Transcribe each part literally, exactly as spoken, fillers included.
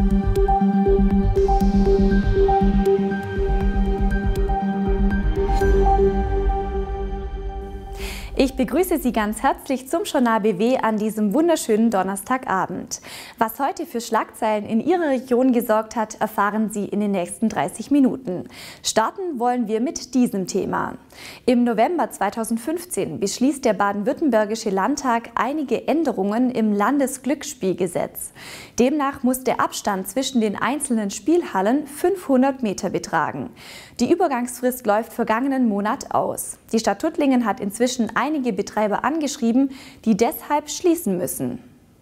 Ich begrüße Sie ganz herzlich zum Journal B W an diesem wunderschönen Donnerstagabend. Was heute für Schlagzeilen in Ihrer Region gesorgt hat, erfahren Sie in den nächsten dreißig Minuten. Starten wollen wir mit diesem Thema. Im November zweitausendfünfzehn beschließt der baden-württembergische Landtag einige Änderungen im Landesglücksspielgesetz. Demnach muss der Abstand zwischen den einzelnen Spielhallen fünfhundert Meter betragen. Die Übergangsfrist läuft vergangenen Monat aus. Die Stadt Tuttlingen hat inzwischen einige Betreiber angeschrieben, die deshalb schließen müssen.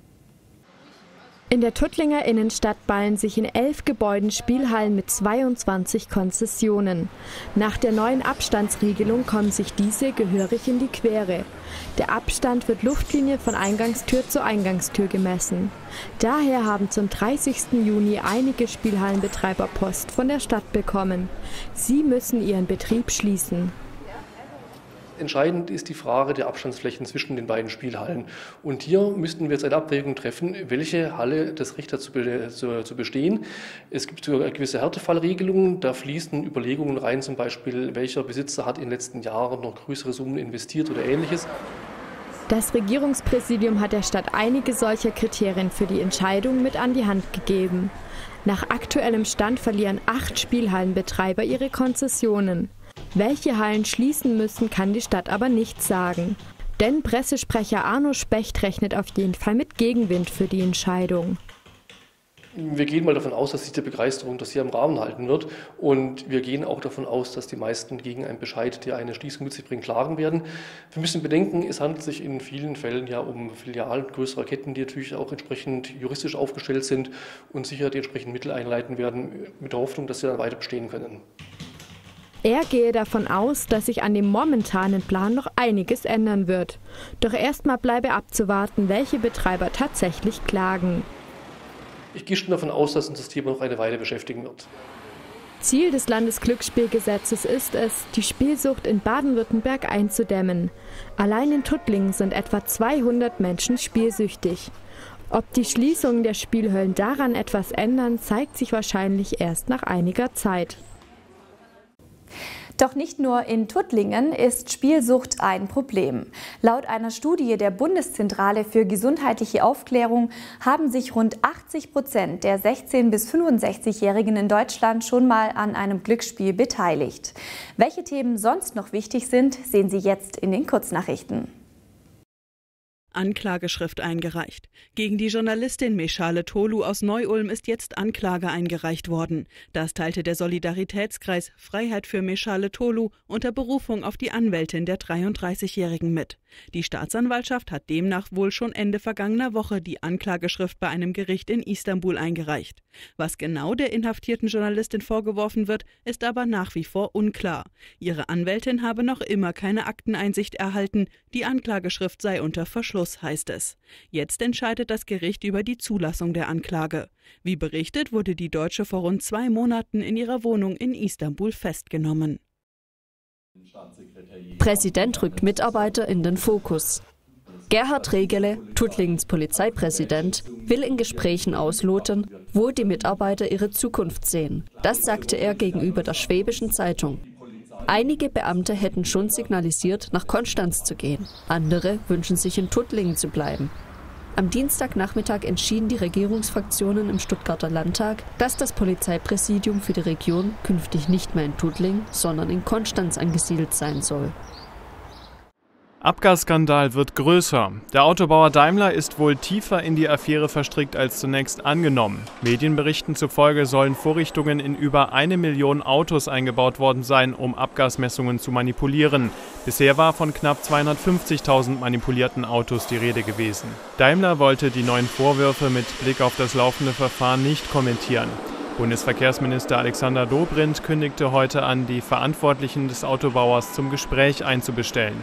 In der Tuttlinger Innenstadt ballen sich in elf Gebäuden Spielhallen mit zweiundzwanzig Konzessionen. Nach der neuen Abstandsregelung kommen sich diese gehörig in die Quere. Der Abstand wird Luftlinie von Eingangstür zu Eingangstür gemessen. Daher haben zum dreißigsten Juni einige Spielhallenbetreiber Post von der Stadt bekommen. Sie müssen ihren Betrieb schließen. Entscheidend ist die Frage der Abstandsflächen zwischen den beiden Spielhallen. Und hier müssten wir jetzt eine Abwägung treffen, welche Halle das Recht hat zu, be zu, zu bestehen. Es gibt sogar gewisse Härtefallregelungen, da fließen Überlegungen rein, zum Beispiel, welcher Besitzer hat in den letzten Jahren noch größere Summen investiert oder Ähnliches. Das Regierungspräsidium hat der Stadt einige solcher Kriterien für die Entscheidung mit an die Hand gegeben. Nach aktuellem Stand verlieren acht Spielhallenbetreiber ihre Konzessionen. Welche Hallen schließen müssen, kann die Stadt aber nicht sagen. Denn Pressesprecher Arno Specht rechnet auf jeden Fall mit Gegenwind für die Entscheidung. Wir gehen mal davon aus, dass sich die Begeisterung das hier im Rahmen halten wird. Und wir gehen auch davon aus, dass die meisten gegen einen Bescheid, der eine Schließung mit sich bringt, klagen werden. Wir müssen bedenken, es handelt sich in vielen Fällen ja um Filialen größerer Ketten, die natürlich auch entsprechend juristisch aufgestellt sind und sicher die entsprechenden Mittel einleiten werden, mit der Hoffnung, dass sie dann weiter bestehen können. Er gehe davon aus, dass sich an dem momentanen Plan noch einiges ändern wird. Doch erstmal bleibe abzuwarten, welche Betreiber tatsächlich klagen. Ich gehe schon davon aus, dass uns das Thema noch eine Weile beschäftigen wird. Ziel des Landesglücksspielgesetzes ist es, die Spielsucht in Baden-Württemberg einzudämmen. Allein in Tuttlingen sind etwa zweihundert Menschen spielsüchtig. Ob die Schließungen der Spielhöllen daran etwas ändern, zeigt sich wahrscheinlich erst nach einiger Zeit. Doch nicht nur in Tuttlingen ist Spielsucht ein Problem. Laut einer Studie der Bundeszentrale für gesundheitliche Aufklärung haben sich rund achtzig Prozent der sechzehn- bis fünfundsechzigjährigen in Deutschland schon mal an einem Glücksspiel beteiligt. Welche Themen sonst noch wichtig sind, sehen Sie jetzt in den Kurznachrichten. Anklageschrift eingereicht. Gegen die Journalistin Meschale Tolu aus Neu-Ulm ist jetzt Anklage eingereicht worden. Das teilte der Solidaritätskreis Freiheit für Meschale Tolu unter Berufung auf die Anwältin der dreiunddreißigjährigen mit. Die Staatsanwaltschaft hat demnach wohl schon Ende vergangener Woche die Anklageschrift bei einem Gericht in Istanbul eingereicht. Was genau der inhaftierten Journalistin vorgeworfen wird, ist aber nach wie vor unklar. Ihre Anwältin habe noch immer keine Akteneinsicht erhalten, die Anklageschrift sei unter Verschluss, heißt es. Jetzt entscheidet das Gericht über die Zulassung der Anklage. Wie berichtet, wurde die Deutsche vor rund zwei Monaten in ihrer Wohnung in Istanbul festgenommen. Präsident rückt Mitarbeiter in den Fokus. Gerhard Regele, Tuttlingens Polizeipräsident, will in Gesprächen ausloten, wo die Mitarbeiter ihre Zukunft sehen. Das sagte er gegenüber der Schwäbischen Zeitung. Einige Beamte hätten schon signalisiert, nach Konstanz zu gehen. Andere wünschen sich in Tuttlingen zu bleiben. Am Dienstagnachmittag entschieden die Regierungsfraktionen im Stuttgarter Landtag, dass das Polizeipräsidium für die Region künftig nicht mehr in Tuttlingen, sondern in Konstanz angesiedelt sein soll. Abgasskandal wird größer. Der Autobauer Daimler ist wohl tiefer in die Affäre verstrickt als zunächst angenommen. Medienberichten zufolge sollen Vorrichtungen in über eine Million Autos eingebaut worden sein, um Abgasmessungen zu manipulieren. Bisher war von knapp zweihundertfünfzigtausend manipulierten Autos die Rede gewesen. Daimler wollte die neuen Vorwürfe mit Blick auf das laufende Verfahren nicht kommentieren. Bundesverkehrsminister Alexander Dobrindt kündigte heute an, die Verantwortlichen des Autobauers zum Gespräch einzubestellen.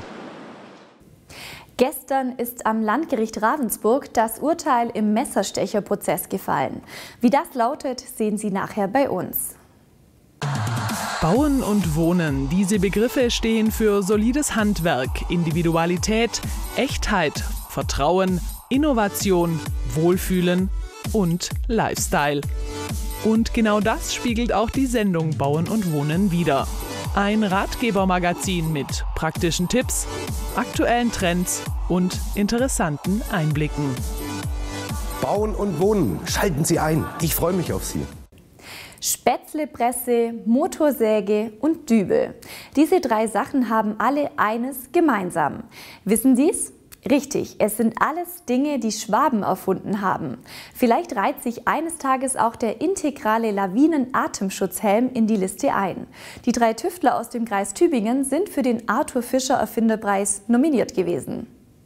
Gestern ist am Landgericht Ravensburg das Urteil im Messerstecherprozess gefallen. Wie das lautet, sehen Sie nachher bei uns. Bauen und Wohnen, diese Begriffe stehen für solides Handwerk, Individualität, Echtheit, Vertrauen, Innovation, Wohlfühlen und Lifestyle. Und genau das spiegelt auch die Sendung Bauen und Wohnen wider. Ein Ratgebermagazin mit praktischen Tipps, aktuellen Trends und interessanten Einblicken. Bauen und Wohnen, schalten Sie ein. Ich freue mich auf Sie. Spätzlepresse, Motorsäge und Dübel. Diese drei Sachen haben alle eines gemeinsam. Wissen Sie's? Richtig, es sind alles Dinge, die Schwaben erfunden haben. Vielleicht reiht sich eines Tages auch der integrale Lawinen-Atemschutzhelm in die Liste ein. Die drei Tüftler aus dem Kreis Tübingen sind für den Arthur Fischer Erfinderpreis nominiert gewesen.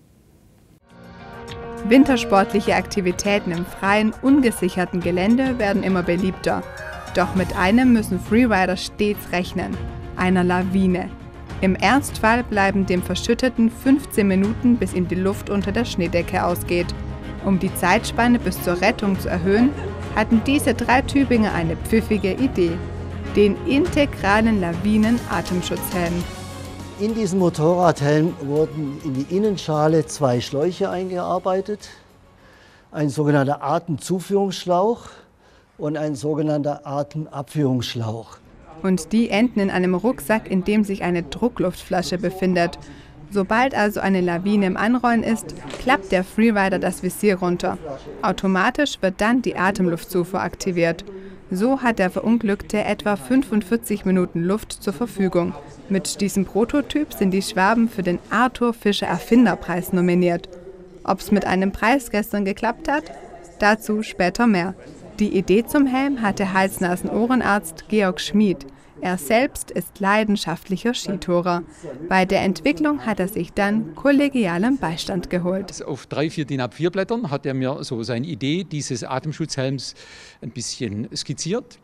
Wintersportliche Aktivitäten im freien, ungesicherten Gelände werden immer beliebter. Doch mit einem müssen Freerider stets rechnen: einer Lawine. Im Ernstfall bleiben dem Verschütteten fünfzehn Minuten, bis ihm die Luft unter der Schneedecke ausgeht. Um die Zeitspanne bis zur Rettung zu erhöhen, hatten diese drei Tübinger eine pfiffige Idee: den integralen Lawinen-Atemschutzhelm. In diesem Motorradhelm wurden in die Innenschale zwei Schläuche eingearbeitet, ein sogenannter Atemzuführungsschlauch und ein sogenannter Atemabführungsschlauch. Und die enden in einem Rucksack, in dem sich eine Druckluftflasche befindet. Sobald also eine Lawine im Anrollen ist, klappt der Freerider das Visier runter. Automatisch wird dann die Atemluftzufuhr aktiviert. So hat der Verunglückte etwa fünfundvierzig Minuten Luft zur Verfügung. Mit diesem Prototyp sind die Schwaben für den Arthur Fischer Erfinderpreis nominiert. Ob es mit einem Preis gestern geklappt hat? Dazu später mehr. Die Idee zum Helm hatte Hals-Nasen-Ohrenarzt Georg Schmid. Er selbst ist leidenschaftlicher Skitourer. Bei der Entwicklung hat er sich dann kollegialen Beistand geholt. Auf drei, vier D I N A vier Blättern hat er mir so seine Idee dieses Atemschutzhelms ein bisschen skizziert.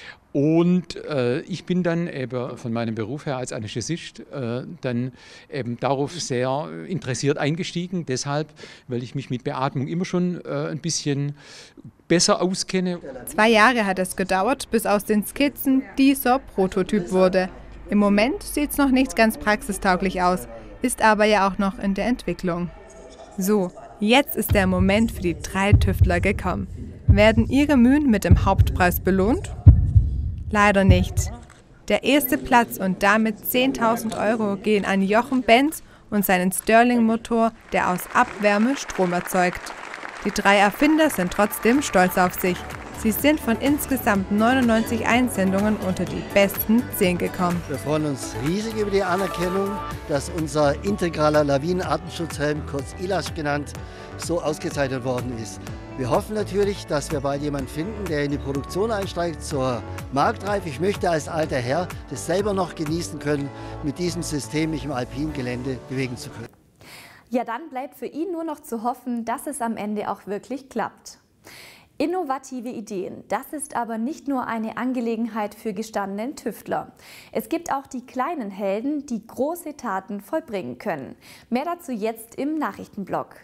Und äh, ich bin dann eben von meinem Beruf her als Anästhesist äh, dann eben darauf sehr interessiert eingestiegen. Deshalb, weil ich mich mit Beatmung immer schon äh, ein bisschen besser auskenne. Zwei Jahre hat es gedauert, bis aus den Skizzen dieser Prototyp wurde. Im Moment sieht es noch nicht ganz praxistauglich aus, ist aber ja auch noch in der Entwicklung. So, jetzt ist der Moment für die drei Tüftler gekommen. Werden ihre Mühen mit dem Hauptpreis belohnt? Leider nicht. Der erste Platz und damit zehntausend Euro gehen an Jochen Benz und seinen Stirling-Motor, der aus Abwärme Strom erzeugt. Die drei Erfinder sind trotzdem stolz auf sich. Sie sind von insgesamt neunundneunzig Einsendungen unter die besten zehn gekommen. Wir freuen uns riesig über die Anerkennung, dass unser integraler Lawinen-Atemschutzhelm, kurz I L A S genannt, so ausgezeichnet worden ist. Wir hoffen natürlich, dass wir bald jemanden finden, der in die Produktion einsteigt zur Marktreife. Ich möchte als alter Herr das selber noch genießen können, mit diesem System mich im alpinen Gelände bewegen zu können. Ja, dann bleibt für ihn nur noch zu hoffen, dass es am Ende auch wirklich klappt. Innovative Ideen, das ist aber nicht nur eine Angelegenheit für gestandenen Tüftler. Es gibt auch die kleinen Helden, die große Taten vollbringen können. Mehr dazu jetzt im Nachrichtenblock.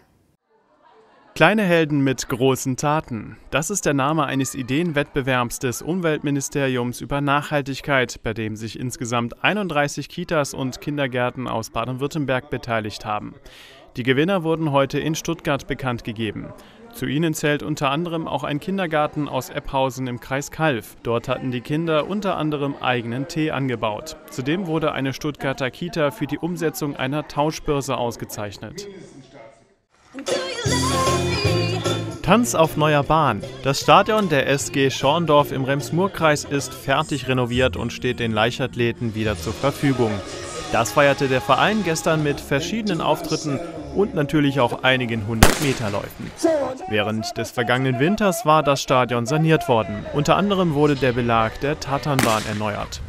Kleine Helden mit großen Taten. Das ist der Name eines Ideenwettbewerbs des Umweltministeriums über Nachhaltigkeit, bei dem sich insgesamt einunddreißig Kitas und Kindergärten aus Baden-Württemberg beteiligt haben. Die Gewinner wurden heute in Stuttgart bekannt gegeben. Zu ihnen zählt unter anderem auch ein Kindergarten aus Ebhausen im Kreis Calw. Dort hatten die Kinder unter anderem eigenen Tee angebaut. Zudem wurde eine Stuttgarter Kita für die Umsetzung einer Tauschbörse ausgezeichnet. Tanz auf neuer Bahn. Das Stadion der S G Schorndorf im Rems-Murr-Kreis ist fertig renoviert und steht den Leichtathleten wieder zur Verfügung. Das feierte der Verein gestern mit verschiedenen Auftritten und natürlich auch einigen hundert-Meter-Läufen. Während des vergangenen Winters war das Stadion saniert worden. Unter anderem wurde der Belag der Tatanbahn erneuert.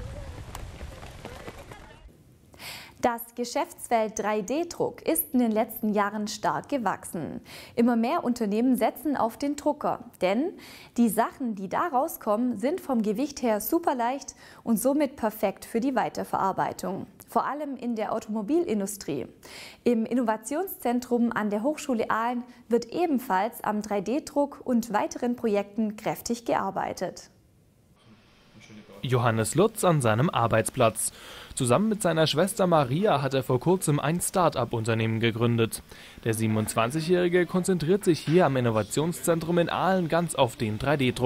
Das Geschäftsfeld drei D Druck ist in den letzten Jahren stark gewachsen. Immer mehr Unternehmen setzen auf den Drucker, denn die Sachen, die da rauskommen, sind vom Gewicht her super leicht und somit perfekt für die Weiterverarbeitung. Vor allem in der Automobilindustrie. Im Innovationszentrum an der Hochschule Aalen wird ebenfalls am drei D Druck und weiteren Projekten kräftig gearbeitet. Johannes Lutz an seinem Arbeitsplatz. Zusammen mit seiner Schwester Maria hat er vor kurzem ein Start-up-Unternehmen gegründet. Der siebenundzwanzigjährige konzentriert sich hier am Innovationszentrum in Aalen ganz auf den drei D Druck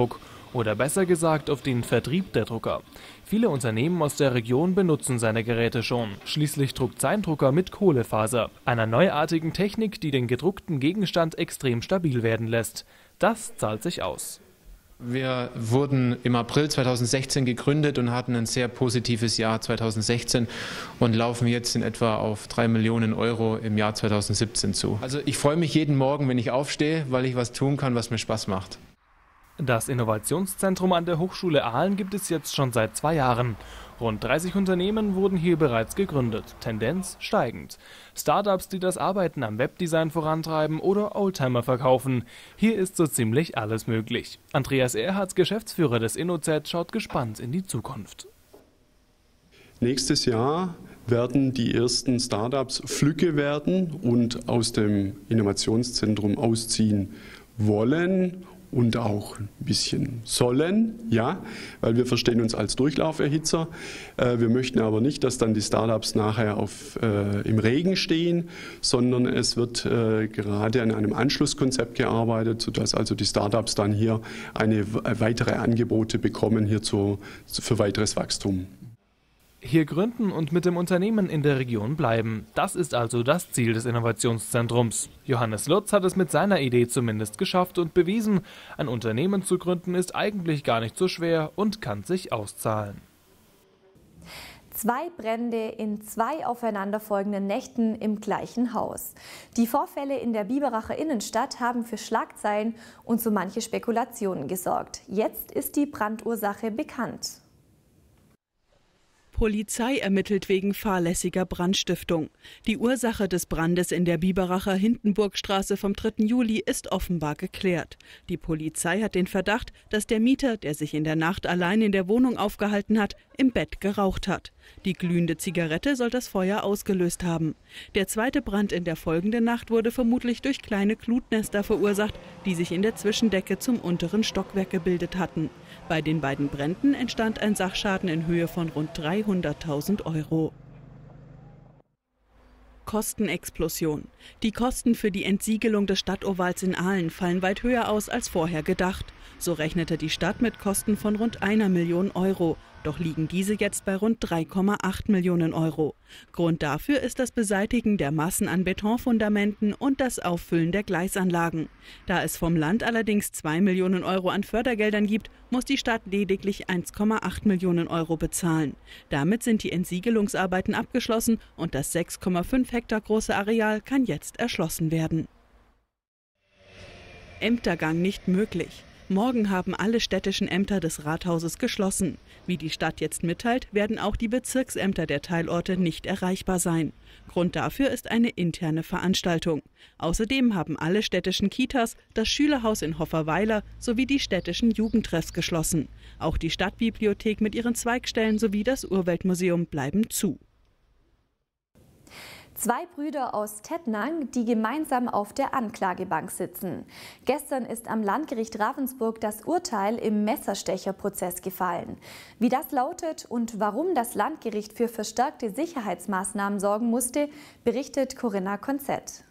Oder besser gesagt auf den Vertrieb der Drucker. Viele Unternehmen aus der Region benutzen seine Geräte schon. Schließlich druckt sein Drucker mit Kohlefaser, einer neuartigen Technik, die den gedruckten Gegenstand extrem stabil werden lässt. Das zahlt sich aus. Wir wurden im April zweitausendsechzehn gegründet und hatten ein sehr positives Jahr zweitausendsechzehn und laufen jetzt in etwa auf drei Millionen Euro im Jahr zweitausendsiebzehn zu. Also ich freue mich jeden Morgen, wenn ich aufstehe, weil ich was tun kann, was mir Spaß macht. Das Innovationszentrum an der Hochschule Aalen gibt es jetzt schon seit zwei Jahren. Rund dreißig Unternehmen wurden hier bereits gegründet, Tendenz steigend. Startups, die das Arbeiten am Webdesign vorantreiben oder Oldtimer verkaufen. Hier ist so ziemlich alles möglich. Andreas Erhardt, Geschäftsführer des InnoZ, schaut gespannt in die Zukunft. Nächstes Jahr werden die ersten Startups Flügge werden und aus dem Innovationszentrum ausziehen wollen. Und auch ein bisschen sollen, ja, weil wir verstehen uns als Durchlauferhitzer. Äh, wir möchten aber nicht, dass dann die Startups nachher auf, äh, im Regen stehen, sondern es wird äh, gerade an einem Anschlusskonzept gearbeitet, sodass also die Startups dann hier eine weitere Angebote bekommen hier zu, für weiteres Wachstum. Hier gründen und mit dem Unternehmen in der Region bleiben. Das ist also das Ziel des Innovationszentrums. Johannes Lutz hat es mit seiner Idee zumindest geschafft und bewiesen, ein Unternehmen zu gründen ist eigentlich gar nicht so schwer und kann sich auszahlen. Zwei Brände in zwei aufeinanderfolgenden Nächten im gleichen Haus. Die Vorfälle in der Biberacher Innenstadt haben für Schlagzeilen und so manche Spekulationen gesorgt. Jetzt ist die Brandursache bekannt. Polizei ermittelt wegen fahrlässiger Brandstiftung. Die Ursache des Brandes in der Biberacher Hindenburgstraße vom dritten Juli ist offenbar geklärt. Die Polizei hat den Verdacht, dass der Mieter, der sich in der Nacht allein in der Wohnung aufgehalten hat, im Bett geraucht hat. Die glühende Zigarette soll das Feuer ausgelöst haben. Der zweite Brand in der folgenden Nacht wurde vermutlich durch kleine Glutnester verursacht, die sich in der Zwischendecke zum unteren Stockwerk gebildet hatten. Bei den beiden Bränden entstand ein Sachschaden in Höhe von rund dreihunderttausend Euro. Kostenexplosion. Die Kosten für die Entsiegelung des Stadtovals in Aalen fallen weit höher aus als vorher gedacht. So rechnete die Stadt mit Kosten von rund einer Million Euro. Doch liegen diese jetzt bei rund drei Komma acht Millionen Euro. Grund dafür ist das Beseitigen der Massen an Betonfundamenten und das Auffüllen der Gleisanlagen. Da es vom Land allerdings zwei Millionen Euro an Fördergeldern gibt, muss die Stadt lediglich eins Komma acht Millionen Euro bezahlen. Damit sind die Entsiegelungsarbeiten abgeschlossen und das sechs Komma fünf Hektar große Areal kann jetzt erschlossen werden. Ämtergang nicht möglich. Morgen haben alle städtischen Ämter des Rathauses geschlossen. Wie die Stadt jetzt mitteilt, werden auch die Bezirksämter der Teilorte nicht erreichbar sein. Grund dafür ist eine interne Veranstaltung. Außerdem haben alle städtischen Kitas, das Schülerhaus in Hofferweiler sowie die städtischen Jugendtreffs geschlossen. Auch die Stadtbibliothek mit ihren Zweigstellen sowie das Urweltmuseum bleiben zu. Zwei Brüder aus Tettnang, die gemeinsam auf der Anklagebank sitzen. Gestern ist am Landgericht Ravensburg das Urteil im Messerstecherprozess gefallen. Wie das lautet und warum das Landgericht für verstärkte Sicherheitsmaßnahmen sorgen musste, berichtet Corinna Konzett.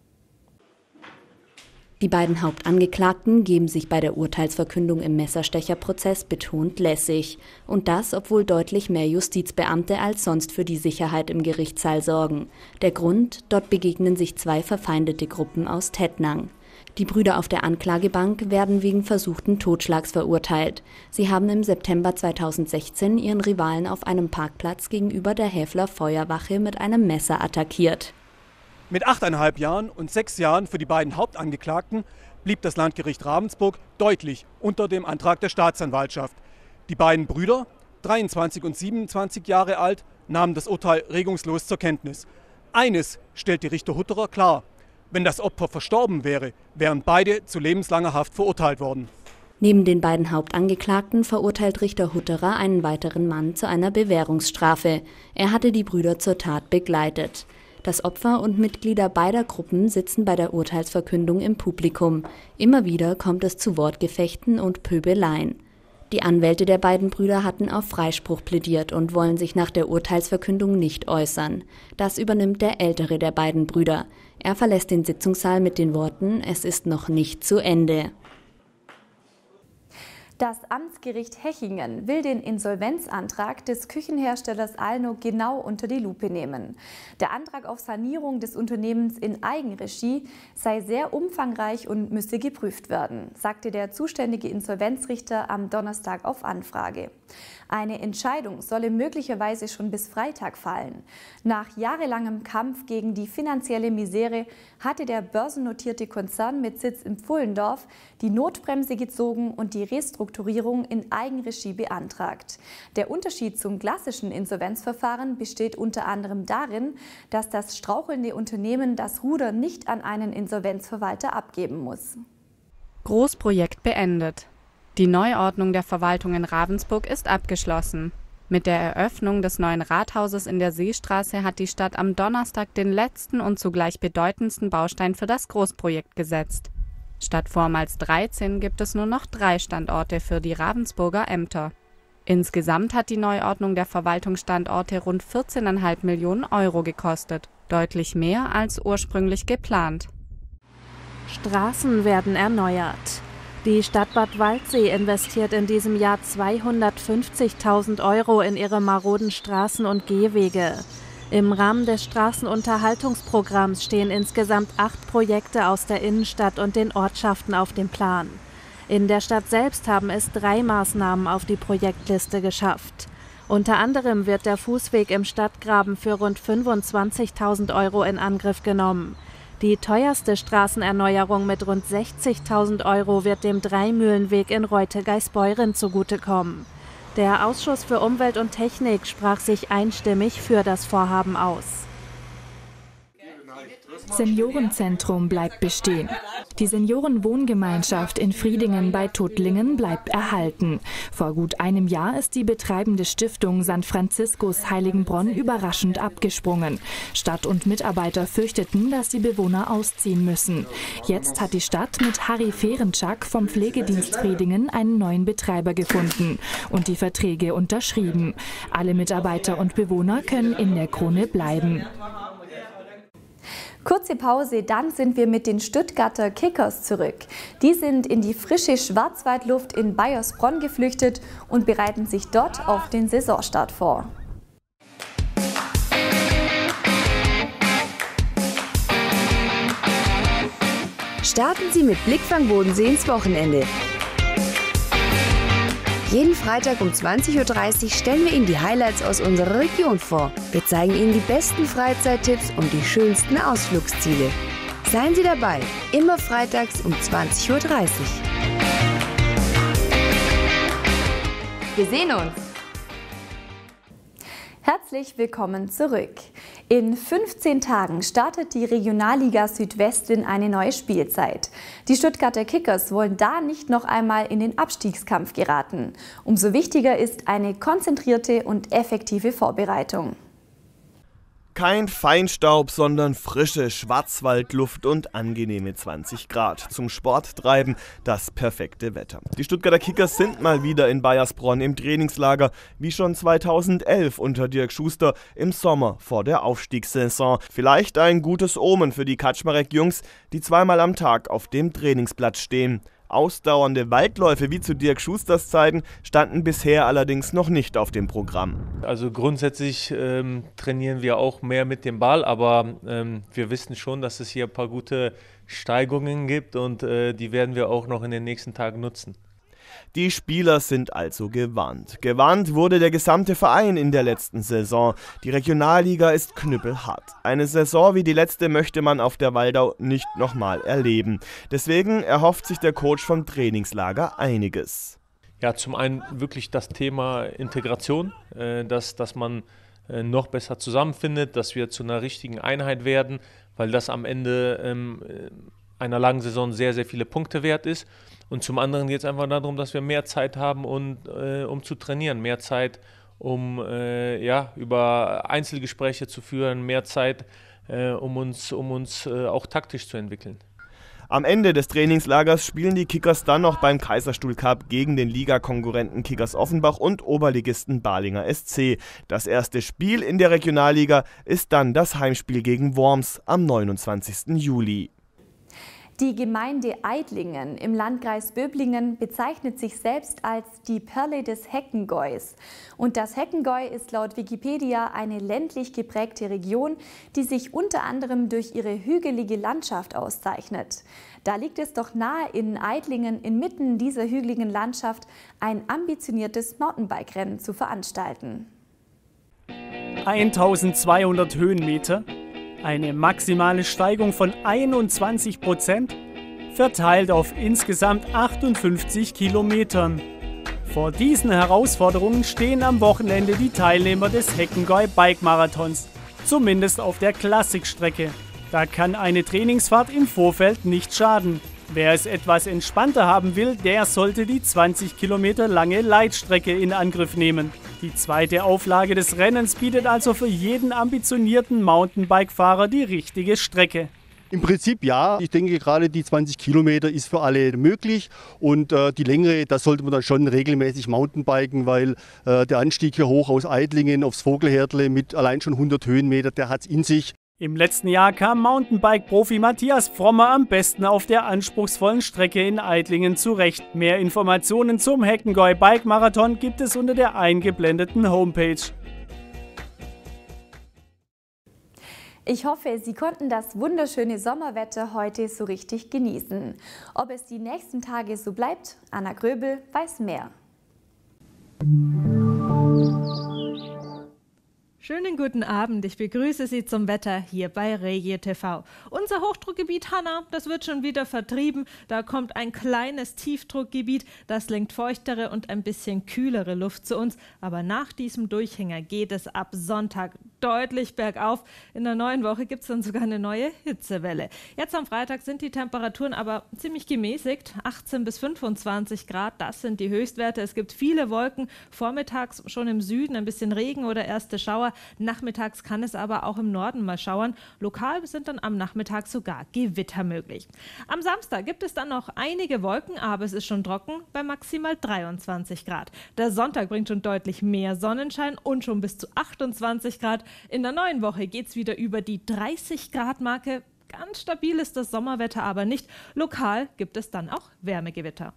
Die beiden Hauptangeklagten geben sich bei der Urteilsverkündung im Messerstecherprozess betont lässig. Und das, obwohl deutlich mehr Justizbeamte als sonst für die Sicherheit im Gerichtssaal sorgen. Der Grund: Dort begegnen sich zwei verfeindete Gruppen aus Tettnang. Die Brüder auf der Anklagebank werden wegen versuchten Totschlags verurteilt. Sie haben im September zweitausendsechzehn ihren Rivalen auf einem Parkplatz gegenüber der Häfler Feuerwache mit einem Messer attackiert. Mit achteinhalb Jahren und sechs Jahren für die beiden Hauptangeklagten blieb das Landgericht Ravensburg deutlich unter dem Antrag der Staatsanwaltschaft. Die beiden Brüder, dreiundzwanzig und siebenundzwanzig Jahre alt, nahmen das Urteil regungslos zur Kenntnis. Eines stellte Richter Hutterer klar: Wenn das Opfer verstorben wäre, wären beide zu lebenslanger Haft verurteilt worden. Neben den beiden Hauptangeklagten verurteilt Richter Hutterer einen weiteren Mann zu einer Bewährungsstrafe. Er hatte die Brüder zur Tat begleitet. Das Opfer und Mitglieder beider Gruppen sitzen bei der Urteilsverkündung im Publikum. Immer wieder kommt es zu Wortgefechten und Pöbeleien. Die Anwälte der beiden Brüder hatten auf Freispruch plädiert und wollen sich nach der Urteilsverkündung nicht äußern. Das übernimmt der ältere der beiden Brüder. Er verlässt den Sitzungssaal mit den Worten: Es ist noch nicht zu Ende. Das Amtsgericht Hechingen will den Insolvenzantrag des Küchenherstellers Alno genau unter die Lupe nehmen. Der Antrag auf Sanierung des Unternehmens in Eigenregie sei sehr umfangreich und müsse geprüft werden, sagte der zuständige Insolvenzrichter am Donnerstag auf Anfrage. Eine Entscheidung solle möglicherweise schon bis Freitag fallen. Nach jahrelangem Kampf gegen die finanzielle Misere hatte der börsennotierte Konzern mit Sitz in Pfullendorf die Notbremse gezogen und die Restrukturierung in Eigenregie beantragt. Der Unterschied zum klassischen Insolvenzverfahren besteht unter anderem darin, dass das strauchelnde Unternehmen das Ruder nicht an einen Insolvenzverwalter abgeben muss. Großprojekt beendet. Die Neuordnung der Verwaltung in Ravensburg ist abgeschlossen. Mit der Eröffnung des neuen Rathauses in der Seestraße hat die Stadt am Donnerstag den letzten und zugleich bedeutendsten Baustein für das Großprojekt gesetzt. Statt vormals dreizehn gibt es nur noch drei Standorte für die Ravensburger Ämter. Insgesamt hat die Neuordnung der Verwaltungsstandorte rund vierzehn Komma fünf Millionen Euro gekostet, deutlich mehr als ursprünglich geplant. Straßen werden erneuert. Die Stadt Bad Waldsee investiert in diesem Jahr zweihundertfünfzigtausend Euro in ihre maroden Straßen und Gehwege. Im Rahmen des Straßenunterhaltungsprogramms stehen insgesamt acht Projekte aus der Innenstadt und den Ortschaften auf dem Plan. In der Stadt selbst haben es drei Maßnahmen auf die Projektliste geschafft. Unter anderem wird der Fußweg im Stadtgraben für rund fünfundzwanzigtausend Euro in Angriff genommen. Die teuerste Straßenerneuerung mit rund sechzigtausend Euro wird dem Dreimühlenweg in Reute-Geisbeuren zugutekommen. Der Ausschuss für Umwelt und Technik sprach sich einstimmig für das Vorhaben aus. Seniorenzentrum bleibt bestehen. Die Seniorenwohngemeinschaft in Friedingen bei Tuttlingen bleibt erhalten. Vor gut einem Jahr ist die betreibende Stiftung Sankt Franziskus Heiligenbronn überraschend abgesprungen. Stadt und Mitarbeiter fürchteten, dass die Bewohner ausziehen müssen. Jetzt hat die Stadt mit Harry Fehrenczak vom Pflegedienst Friedingen einen neuen Betreiber gefunden und die Verträge unterschrieben. Alle Mitarbeiter und Bewohner können in der Krone bleiben. Kurze Pause, dann sind wir mit den Stuttgarter Kickers zurück. Die sind in die frische Schwarzwaldluft in Baiersbronn geflüchtet und bereiten sich dort auf den Saisonstart vor. Starten Sie mit Blickfang Bodensee ins Wochenende. Jeden Freitag um zwanzig Uhr dreißig stellen wir Ihnen die Highlights aus unserer Region vor. Wir zeigen Ihnen die besten Freizeittipps und die schönsten Ausflugsziele. Seien Sie dabei, immer freitags um zwanzig Uhr dreißig. Wir sehen uns! Herzlich willkommen zurück. In fünfzehn Tagen startet die Regionalliga Südwest in eine neue Spielzeit. Die Stuttgarter Kickers wollen da nicht noch einmal in den Abstiegskampf geraten. Umso wichtiger ist eine konzentrierte und effektive Vorbereitung. Kein Feinstaub, sondern frische Schwarzwaldluft und angenehme zwanzig Grad. Zum Sport treiben das perfekte Wetter. Die Stuttgarter Kickers sind mal wieder in Baiersbronn im Trainingslager, wie schon zweitausendelf unter Dirk Schuster im Sommer vor der Aufstiegssaison. Vielleicht ein gutes Omen für die Kaczmarek-Jungs, die zweimal am Tag auf dem Trainingsplatz stehen. Ausdauernde Waldläufe wie zu Dirk Schusters Zeiten standen bisher allerdings noch nicht auf dem Programm. Also grundsätzlich ähm, trainieren wir auch mehr mit dem Ball, aber ähm, wir wissen schon, dass es hier ein paar gute Steigungen gibt und äh, die werden wir auch noch in den nächsten Tagen nutzen. Die Spieler sind also gewarnt. Gewarnt wurde der gesamte Verein in der letzten Saison. Die Regionalliga ist knüppelhart. Eine Saison wie die letzte möchte man auf der Waldau nicht nochmal erleben. Deswegen erhofft sich der Coach vom Trainingslager einiges. Ja, zum einen wirklich das Thema Integration, äh, dass, dass man äh, noch besser zusammenfindet, dass wir zu einer richtigen Einheit werden, weil das am Ende ähm, einer langen Saison sehr, sehr viele Punkte wert ist. Und zum anderen geht es einfach darum, dass wir mehr Zeit haben, und, äh, um zu trainieren, mehr Zeit, um äh, ja, über Einzelgespräche zu führen, mehr Zeit, äh, um uns, um uns äh, auch taktisch zu entwickeln. Am Ende des Trainingslagers spielen die Kickers dann noch beim Kaiserstuhl Cup gegen den Ligakonkurrenten Kickers Offenbach und Oberligisten Balinger S C. Das erste Spiel in der Regionalliga ist dann das Heimspiel gegen Worms am neunundzwanzigsten Juli. Die Gemeinde Eidlingen im Landkreis Böblingen bezeichnet sich selbst als die Perle des Heckengäus. Und das Heckengäu ist laut Wikipedia eine ländlich geprägte Region, die sich unter anderem durch ihre hügelige Landschaft auszeichnet. Da liegt es doch nahe, in Eidlingen inmitten dieser hügeligen Landschaft ein ambitioniertes Mountainbike-Rennen zu veranstalten. eintausendzweihundert Höhenmeter, eine maximale Steigung von einundzwanzig Prozent, verteilt auf insgesamt achtundfünfzig Kilometern. Vor diesen Herausforderungen stehen am Wochenende die Teilnehmer des Heckengäu Bike Marathons, zumindest auf der Klassikstrecke. Da kann eine Trainingsfahrt im Vorfeld nicht schaden. Wer es etwas entspannter haben will, der sollte die zwanzig Kilometer lange Leitstrecke in Angriff nehmen. Die zweite Auflage des Rennens bietet also für jeden ambitionierten Mountainbike-Fahrer die richtige Strecke. Im Prinzip ja. Ich denke, gerade die zwanzig Kilometer ist für alle möglich. Und äh, die Längere, da sollte man dann schon regelmäßig Mountainbiken, weil äh, der Anstieg hier hoch aus Eidlingen aufs Vogelhärtle mit allein schon hundert Höhenmeter, der hat es in sich. Im letzten Jahr kam Mountainbike-Profi Matthias Frommer am besten auf der anspruchsvollen Strecke in Eidlingen zurecht. Mehr Informationen zum Heckengäu Bike Marathon gibt es unter der eingeblendeten Homepage. Ich hoffe, Sie konnten das wunderschöne Sommerwetter heute so richtig genießen. Ob es die nächsten Tage so bleibt, Anna Gröbel weiß mehr. Schönen guten Abend, ich begrüße Sie zum Wetter hier bei Regio T V. Unser Hochdruckgebiet Hanna, das wird schon wieder vertrieben. Da kommt ein kleines Tiefdruckgebiet, das lenkt feuchtere und ein bisschen kühlere Luft zu uns. Aber nach diesem Durchhänger geht es ab Sonntag deutlich bergauf. In der neuen Woche gibt es dann sogar eine neue Hitzewelle. Jetzt am Freitag sind die Temperaturen aber ziemlich gemäßigt. achtzehn bis fünfundzwanzig Grad, das sind die Höchstwerte. Es gibt viele Wolken, vormittags schon im Süden ein bisschen Regen oder erste Schauer. Nachmittags kann es aber auch im Norden mal schauern. Lokal sind dann am Nachmittag sogar Gewitter möglich. Am Samstag gibt es dann noch einige Wolken, aber es ist schon trocken bei maximal dreiundzwanzig Grad. Der Sonntag bringt schon deutlich mehr Sonnenschein und schon bis zu achtundzwanzig Grad. In der neuen Woche geht es wieder über die dreißig Grad Marke. Ganz stabil ist das Sommerwetter aber nicht. Lokal gibt es dann auch Wärmegewitter.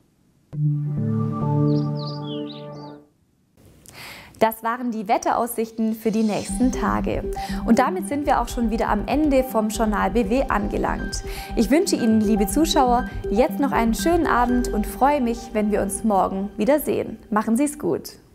Das waren die Wetteraussichten für die nächsten Tage. Und damit sind wir auch schon wieder am Ende vom Journal B W angelangt. Ich wünsche Ihnen, liebe Zuschauer, jetzt noch einen schönen Abend und freue mich, wenn wir uns morgen wiedersehen. Machen Sie es gut.